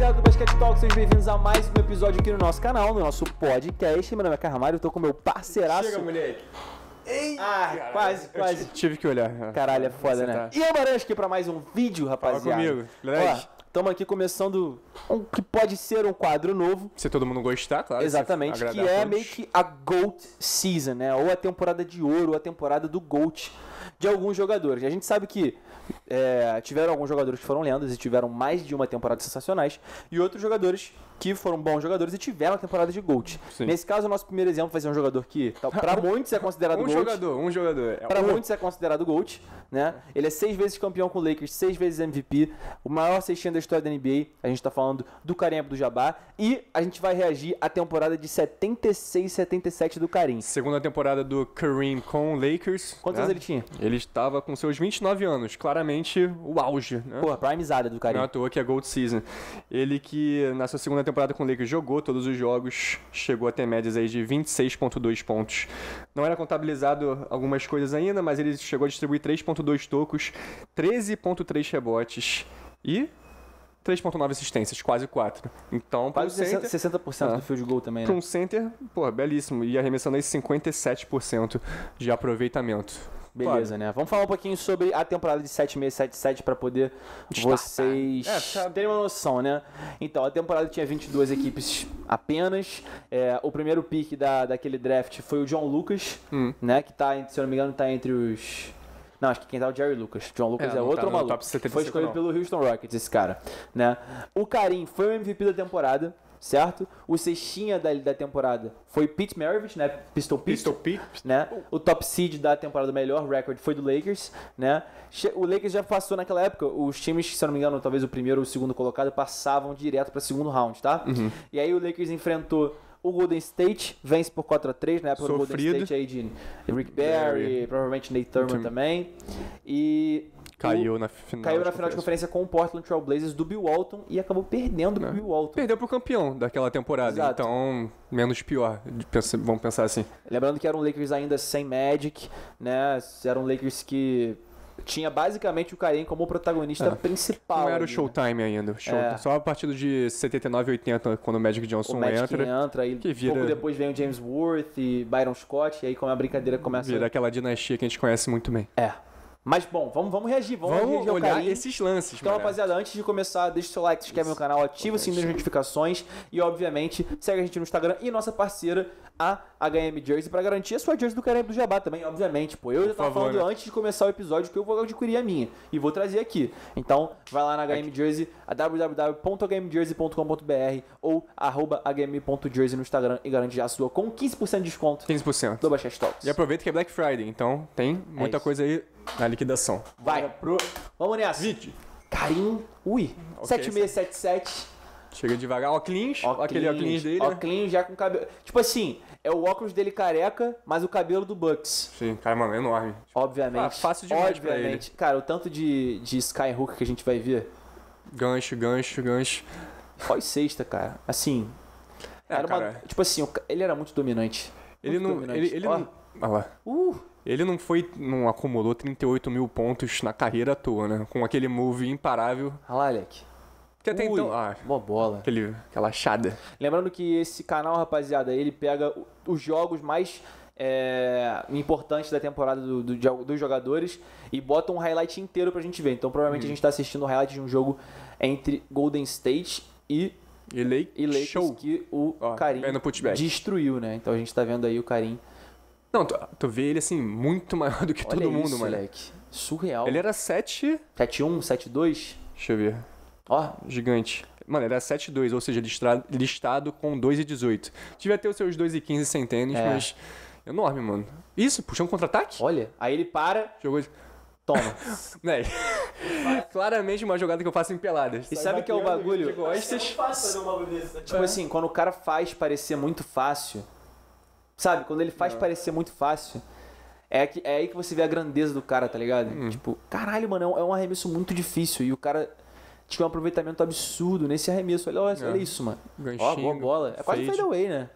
rapaziada do Basquete Talk, sejam bem-vindos a mais um episódio aqui no nosso canal, no nosso podcast. Meu nome é Carramário, eu tô com meu parceiraço. Chega, moleque. Ei, quase. Tive que olhar. Caralho, é foda, né? E Amaranhos aqui pra mais um vídeo, rapaziada. Fala comigo. Ó, estamos aqui começando um que pode ser um quadro novo. Se todo mundo gostar, claro. Exatamente, que é meio que a GOAT Season, né? Ou a temporada de ouro, ou a temporada do GOAT de alguns jogadores. A gente sabe que tiveram alguns jogadores que foram lendas e tiveram mais de uma temporada sensacionais, e outros jogadores que foram bons jogadores e tiveram a temporada de GOAT. Sim. Nesse caso, o nosso primeiro exemplo vai ser um jogador que, pra muitos, é considerado GOAT. Um jogador. Pra muitos é considerado GOAT, né? Ele é 6 vezes campeão com o Lakers, 6 vezes MVP, o maior cestinha da história da NBA. A gente tá falando do Kareem Abdul-Jabbar, e a gente vai reagir à temporada de 76-77 do Kareem. Segunda temporada do Kareem com o Lakers. Quantos anos ele tinha? Ele estava com seus 29 anos, claramente o auge, né? Porra, primezada do Kareem. Não é à toa que é Gold Season. Ele que na sua segunda temporada com o Lakers jogou todos os jogos, chegou a ter médias aí de 26,2 pontos. Não era contabilizado algumas coisas ainda, mas ele chegou a distribuir 3,2 tocos, 13,3 rebotes e 3,9 assistências, quase 4. Então, para quase 60% do field goal também, né? Para um center, pô, belíssimo. E arremessando aí 57% de aproveitamento. Beleza, né? Vamos falar um pouquinho sobre a temporada de 76-77 para poder vocês terem uma noção, né? Então, a temporada tinha 22 equipes apenas. O primeiro pick daquele draft foi o John Lucas, né? Que tá, se eu não me engano, tá entre os... Não, acho que quem tá é o Jerry Lucas. John Lucas é outro maluco. Foi escolhido pelo Houston Rockets, esse cara, né? O Kareem foi o MVP da temporada, certo? O cestinha da temporada foi Pete Maravich, né? Pistol Pete, né? O top seed da temporada, o melhor recorde foi do Lakers, né? O Lakers já passou naquela época, os times, se eu não me engano, talvez o primeiro ou o segundo colocado, passavam direto para segundo round, tá? E aí o Lakers enfrentou o Golden State, vence por 4-3, na época do Golden State aí de Rick Barry, provavelmente Nate Thurman também. E caiu na final de conferência com o Portland Trail Blazers do Bill Walton e acabou perdendo pro Bill Walton. Perdeu pro campeão daquela temporada, Exato. Então menos pior, vamos pensar assim. Lembrando que eram Lakers ainda sem Magic, né? Eram Lakers que tinha basicamente o Kareem como protagonista principal. Não era ali, o Showtime ainda. Só a partir de 79 e 80, quando o Magic Johnson entra e que vira... pouco depois vem o James Worth e Byron Scott, e aí como a brincadeira começa... Vira aquela dinastia que a gente conhece muito bem. Mas bom, vamos reagir, vamos reagir olhar Kareem. esses lances, Então, rapaziada, antes de começar, deixa o seu like, se inscreve no canal, ativa o sininho das notificações e, obviamente, segue a gente no Instagram e nossa parceira, a HM Jersey, pra garantir a sua jersey do Kareem Abdul-Jabbar também, obviamente. Pô, eu já tava falando antes de começar o episódio que eu vou adquirir a minha e vou trazer aqui. Então, vai lá na HM Jersey, www.hmjersey.com.br ou @hm.jersey no Instagram e garante já a sua com 15% de desconto 15%. do Basquete Talks. E aproveita que é Black Friday, então tem muita coisa aí na liquidação. Vai, vamos nessa. Vídeo. Kareem, 7677. Chega devagar, óculos, aquele óculos dele. Óculos já com cabelo. Tipo assim, é o óculos dele careca, mas o cabelo do Bucks. Sim, cara, mano, é enorme. Obviamente. Fácil demais pra ele. Cara, o tanto de Skyhook que a gente vai ver. Gancho. Pós-sexta, cara. Assim. Tipo assim, ele era muito dominante. Ele não. Olha lá. Ele não acumulou 38 mil pontos na carreira à toa, né? Com aquele move imparável. Olha lá, Alec. Que até então. Boa bola. Aquela achada. Lembrando que esse canal, rapaziada, ele pega os jogos mais importantes da temporada dos jogadores e bota um highlight inteiro pra gente ver. Então, provavelmente a gente tá assistindo o highlight de um jogo entre Golden State e Lakers, que o Kareem destruiu, né? Então a gente tá vendo aí o Kareem. Não, tu vê ele assim, muito maior do que todo mundo, mano. Moleque. Surreal. Ele era 7... 7-1, 7-2? Deixa eu ver. Gigante. Mano, ele era 7-2, ou seja, listado com 2,18. Devia ter os seus 2,15 sem tênis, mas... Enorme, mano. Isso, puxou um contra-ataque? Olha, aí ele para... Jogou... Toma. Claramente uma jogada que eu faço em peladas. E sabe que é o bagulho? É fácil fazer um bagulho desse. Tipo assim, quando o cara faz parecer muito fácil... Sabe? Quando ele faz parecer muito fácil... É aí que você vê a grandeza do cara, tá ligado? Tipo, caralho, mano, é um arremesso muito difícil. E o cara tinha um aproveitamento absurdo nesse arremesso. Olha isso, mano. Ganchinho, boa bola. É quase fadeaway, né?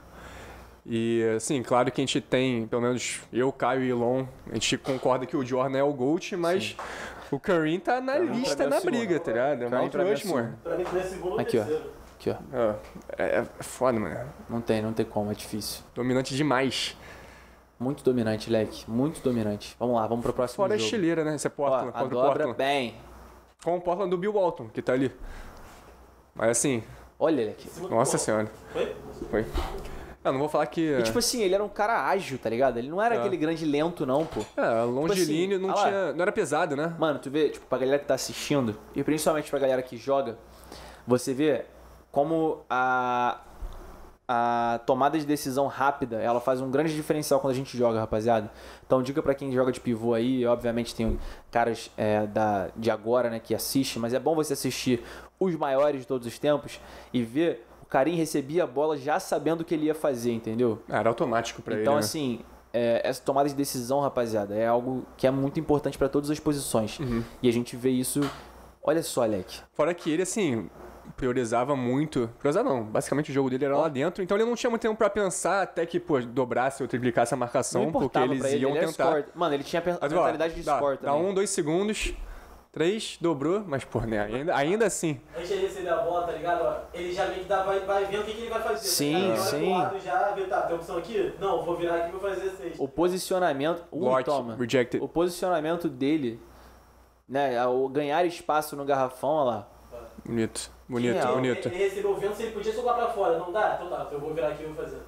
E, assim, claro que a gente tem, pelo menos eu, Caio e Ilon, a gente concorda que o Jordan é o GOAT, mas O Kareem tá na lista, na briga, tá ligado? É o Mount Rushmore. Pra mim, foi segundo ou Aqui, ó. terceiro. Aqui, ó. É foda, mano. Não tem como, é difícil. Dominante demais. Muito dominante, leque. Muito dominante. Vamos lá, vamos pro próximo Fora jogo. a estileira, né? Esse é Portland, Ó, contra o dobra Portland. bem. Com o Portland do Bill Walton, que tá ali. Mas assim, Olha, leque. nossa senhora. Foi? Eu não vou falar que... E tipo assim, ele era um cara ágil, tá ligado? Ele não era aquele grande lento, não, pô. longilíneo tipo assim, não tinha... Não era pesado, né? Mano, tu vê, tipo, pra galera que tá assistindo, e principalmente pra galera que joga, você vê como a tomada de decisão rápida, ela faz um grande diferencial quando a gente joga, rapaziada. Então, dica pra quem joga de pivô aí, obviamente tem caras de agora, né, que assistem, mas é bom você assistir os maiores de todos os tempos e ver o Kareem recebia a bola já sabendo o que ele ia fazer, entendeu? Era automático pra ele, Então, né? assim, essa tomada de decisão, rapaziada, é algo que é muito importante pra todas as posições. E a gente vê isso... Olha só, Alec. Fora que ele, assim, priorizava muito... Priorizava não, basicamente o jogo dele era lá dentro, então ele não tinha muito tempo pra pensar até que, pô, dobrasse ou triplicasse a marcação, porque eles iam ele tentar... Score. Mano, ele tinha a mentalidade de score também. Dá 2 segundos, 3, dobrou, mas, pô, né, ainda assim... Antes de ele receber a bola, tá ligado? Ó, ele já meio que vai ver o que ele vai fazer. Sim, tá sim. Pro lado já vê, tá, tem opção aqui? Não, vou virar aqui e vou fazer 6. O posicionamento... toma. Rejected. O posicionamento dele, né, o ganhar espaço no garrafão, olha lá. Bonito. Ele recebeu o vento, se ele podia socar pra fora. Não dá? Então tá, eu vou virar aqui e vou fazer.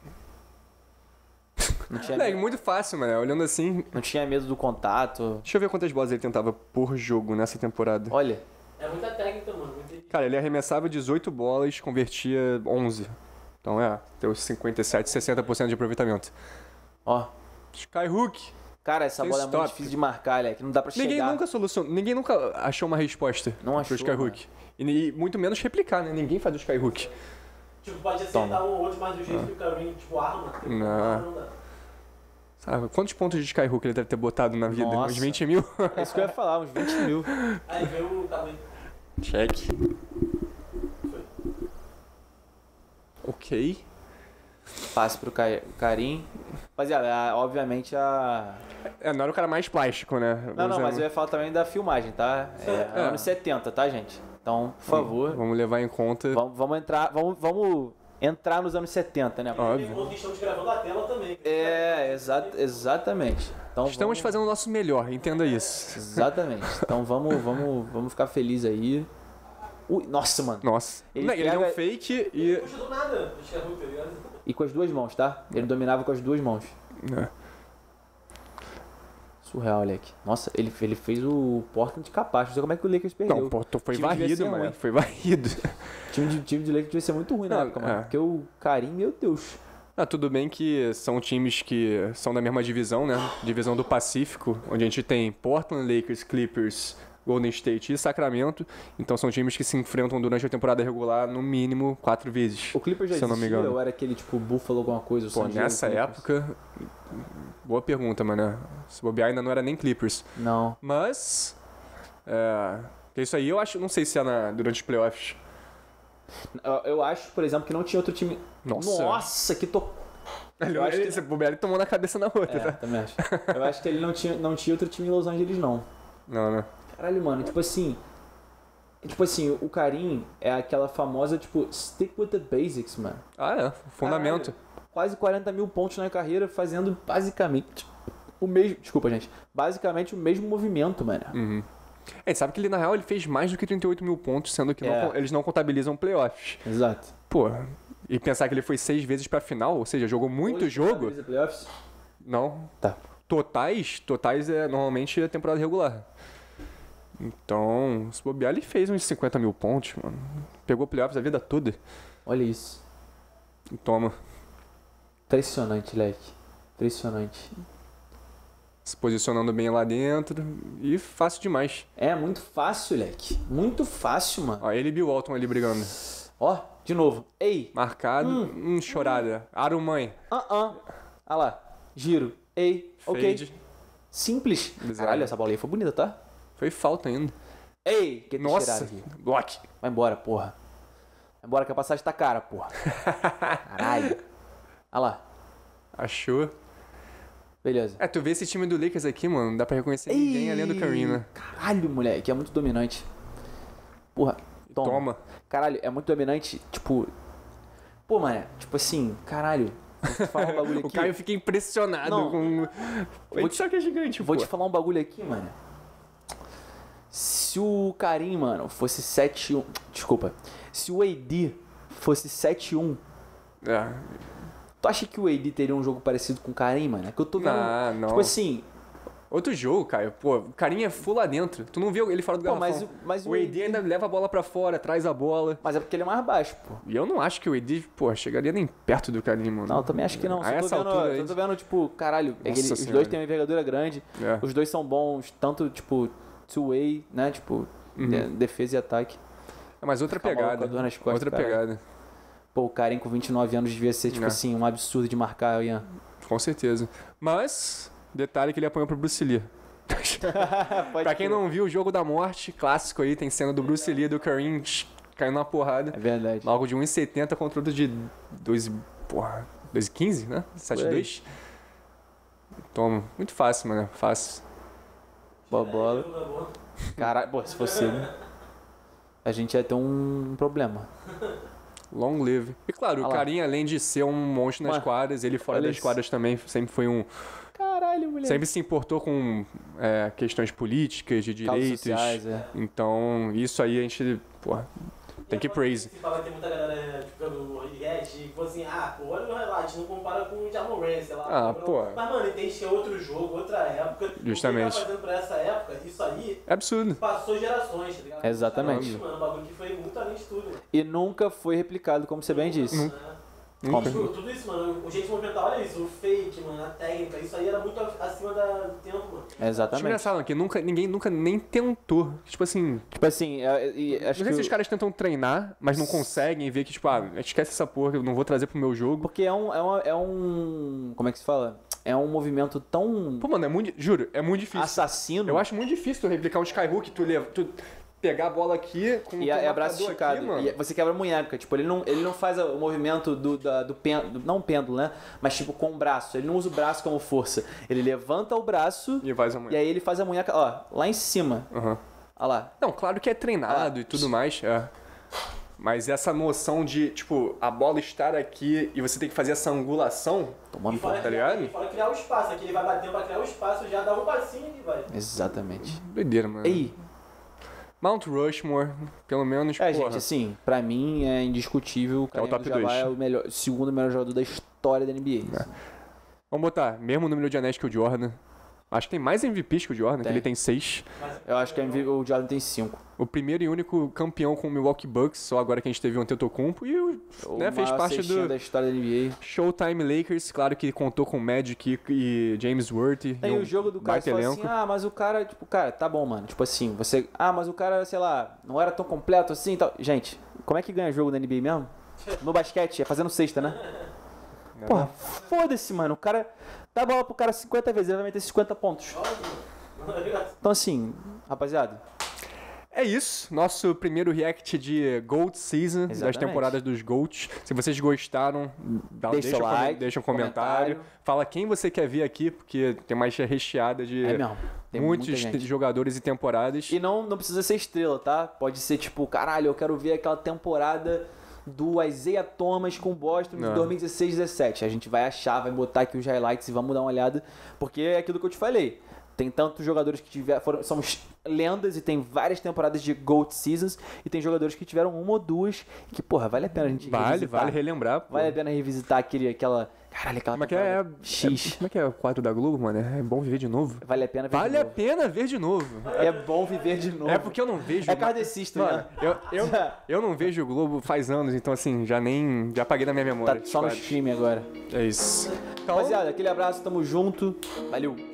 Não tinha, Muito fácil, mano. Olhando assim... não tinha medo do contato. Deixa eu ver quantas bolas ele tentava por jogo nessa temporada. Olha, É muita técnica, mano. Cara, ele arremessava 18 bolas, convertia 11. Então tem os 57, 60% de aproveitamento. ó. Skyhook. Cara, essa Sem bola é muito stop. difícil de marcar, Alec. Não dá pra chegar. Ninguém nunca achou uma resposta Não achou, pro Skyhook. E muito menos replicar, né? Ninguém faz o Skyhook. Tipo, pode acertar um ou outro, mas do jeito que o Kareem, tipo, arma. Não dá. Sabe, quantos pontos de Skyhook ele deve ter botado na vida? Nossa. Uns 20 mil? É isso que eu ia falar, uns 20 mil. Aí veio o Kareem. Check. Foi. Ok. Passe pro Kareem. Rapaziada, obviamente Não era o cara mais plástico, né? Não, mas eu ia falar também da filmagem, tá? Anos 70, tá, gente? Então, por favor, Vamos levar em conta. vamos entrar nos anos 70, né? Óbvio. Estamos gravando a tela também. Exatamente. Então, Estamos fazendo o nosso melhor, entenda isso. Exatamente. Então vamos ficar felizes aí. Ui, nossa, mano. Nossa. Ele Ele deu um pega- fake e... Puxa do nada. Acho que é ruim, tá ligado? E com as duas mãos, tá? Ele dominava com as duas mãos. Surreal, Alec. Nossa, ele fez o Portland de capacho. Não sei como é que o Lakers perdeu. Não, pô, foi time devia varrido, ser mano. ruim. Foi varrido. Time de Lakers devia ser muito ruim na Não, época, mano. é. Porque o Kareem, meu Deus. Tudo bem que são times que são da mesma divisão, né? Divisão do Pacífico, onde a gente tem Portland, Lakers, Clippers, Golden State e Sacramento. Então são times que se enfrentam durante a temporada regular no mínimo 4 vezes. O Clippers já se eu não me existia engano. ou era aquele tipo Buffalo alguma coisa? o Pô, San Diego nessa Clippers? época... Boa pergunta, mano. Se bobear ainda não era nem Clippers. Não. Mas... isso aí eu acho... Não sei se é durante os playoffs. Eu acho, por exemplo, que não tinha outro time... Nossa. que Eu acho que- Esse bobear ele tomou na cabeça na outra, tá? também acho. Eu acho que ele não tinha outro time em Los Angeles, não. Não. Caralho, mano, tipo assim, o Kareem é aquela famosa, tipo, stick with the basics, mano. Fundamento. Caralho, quase 40 mil pontos na carreira fazendo basicamente o mesmo... Desculpa, gente. Basicamente o mesmo movimento, mano. Sabe que ele, na real, ele fez mais do que 38 mil pontos, sendo que eles não contabilizam playoffs. Exato. Pô, e pensar que ele foi 6 vezes pra final, ou seja, jogou muito jogo. Playoffs? Não. Tá. Totais é normalmente a temporada regular. Então, se bobear, ele fez uns 50 mil pontos, mano. Pegou playoffs a vida toda. Olha isso. E toma. Impressionante, leque. Impressionante. Se posicionando bem lá dentro. E fácil demais. É muito fácil, leque. Muito fácil, mano. Ó, ele e Bill Walton ali brigando. Ó, de novo. Ei. Marcado. Chorada. Aro mãe. Olha lá. Giro. Ei. Ok. Fade. Simples. Bizarro. Caralho, essa bola aí foi bonita, tá? Foi falta ainda. Ei. Que Nossa. aqui. Block. Vai embora, porra. Vai embora que a passagem tá cara, porra. Caralho. Olha lá. Achou. Beleza. Tu vê esse time do Lakers aqui, mano, não dá pra reconhecer ninguém além do Kareem, né? Caralho, moleque, é muito dominante. Porra, toma. Caralho, é muito dominante, tipo... Pô, mano, tipo assim, caralho, vou te falar um bagulho aqui. O Caio fica impressionado com... Só que é gigante, Vou te falar um bagulho aqui, mano. Se o Kareem, mano, fosse 7-1... Desculpa. Se o AD fosse 7-1... Tu acha que o AD teria um jogo parecido com o Kareem, mano? É que eu tô vendo... Não. Tipo assim... Outro jogo, Caio. Pô, o Kareem é full lá dentro. Tu não viu ele fora do garrafão. Mas o AD ainda leva a bola pra fora, traz a bola. Mas é porque ele é mais baixo, pô. E eu não acho que o AD, pô, chegaria nem perto do Kareem, mano. Não, eu também acho que não. Eu tô vendo, tipo, caralho, os dois têm uma envergadura grande. Os dois são bons, tanto, tipo, two-way, né? Tipo, defesa e ataque. Mas outra pegada. Outra pegada. Pô, o Kareem com 29 anos devia ser, tipo assim, um absurdo de marcar, Ian. Com certeza. Mas... Detalhe que ele apanhou pro Bruce Lee. Pra quem não viu, o Jogo da Morte, clássico aí, tem cena do Bruce Lee e do Kareem caindo na porrada. É verdade. Algo de 1,70 contra outro de 2,15, né? 7,2. Toma. Muito fácil, mano. Fácil. Boa bola. Caralho, pô, se fosse ele, a gente ia ter um problema. Long live. E claro, o Kareem, além de ser um monstro nas quadras, ele fora das quadras também sempre foi um... Caralho, moleque. Sempre se importou com questões políticas, de direitos. Sociais, Então, isso aí a gente, tem que praise. Se fala que tem muita galera jogando Red, que falou assim, olha o meu highlight, não compara com o Jamal Murray, sei lá. Mas, mano, entende que é outro jogo, outra época. Justamente. O que ele tá fazendo pra essa época, isso aí... É absurdo. Passou gerações, tá ligado? Exatamente. Mano, um bagulho que foi muito além de tudo. Mano. E nunca foi replicado, como você bem disse. Tipo, tudo isso, mano, o jeito de movimentar, olha isso, o fake, mano, a técnica, isso aí era muito acima do tempo, mano. Exatamente. Engraçado que ninguém nunca nem tentou. Tipo assim, acho não sei se os caras tentam treinar, mas não conseguem ver que, tipo, esquece essa porra, eu não vou trazer pro meu jogo. Porque é um como é que se fala? É um movimento tão... Pô, mano, juro, é muito difícil. Assassino. Eu acho muito difícil tu replicar um skyhook, tu pegar a bola aqui com o abraço esticado. Aqui, mano. E você quebra a munheca. Tipo, ele não faz o movimento do pêndulo, não o pêndulo, né? Mas tipo, com o braço. Ele não usa o braço como força. Ele levanta o braço e aí ele faz a munheca, lá em cima. Olha lá. Não, claro que é treinado e tudo mais. Mas essa noção de, tipo, a bola estar aqui e você tem que fazer essa angulação, tá ligado? E fora criar o espaço. Aqui ele vai batendo pra criar o espaço, já dá um passinho e vai. Exatamente. Doideira, mano. Mount Rushmore, pelo menos, gente, assim, pra mim é indiscutível. É o top 2. É o segundo melhor jogador da história da NBA. Vamos botar, mesmo número de anéis que o Jordan. Acho que tem mais MVPs que o Jordan, que ele tem 6. Eu acho que o Jordan tem 5. O primeiro e único campeão com o Milwaukee Bucks, só agora que a gente teve um Antetokounmpo. E fez parte da história da NBA. Showtime Lakers, claro que contou com Magic e James Worthy. E o jogo do cara falou assim, mas o cara, tipo, tá bom, mano. Tipo assim, mas o cara, sei lá, não era tão completo assim e tal. Gente, como é que ganha jogo na NBA mesmo? No basquete, é fazendo cesta, né? Porra, foda-se, mano. O cara dá a bola pro cara 50 vezes, ele vai meter 50 pontos. Então assim, rapaziada, é isso, nosso primeiro react de GOAT Season, das temporadas dos GOATs. Se vocês gostaram, deixa um like, deixa um comentário. Fala quem você quer ver aqui, porque tem mais recheada de muitos jogadores e temporadas. E não precisa ser estrela, tá? Pode ser tipo, caralho, eu quero ver aquela temporada do Isaiah Thomas com o Boston de 2016-17. A gente vai achar, vai botar aqui os highlights e vamos dar uma olhada, porque é aquilo que eu te falei. Tem tantos jogadores que são lendas e tem várias temporadas de GOAT Seasons e tem jogadores que tiveram uma ou duas que, porra, vale a pena a gente revisitar. Vale relembrar. Vale a pena revisitar aquela temporada X. Como é que é o quadro da Globo, mano? É bom viver de novo? Vale a pena ver de novo. Vale a pena ver de novo. É bom viver de novo. É porque eu não vejo... É kardecista, né? Eu não vejo o Globo faz anos, então assim, já apaguei da minha memória. Tá só no stream agora. É isso. Rapaziada, aquele abraço, tamo junto. Valeu.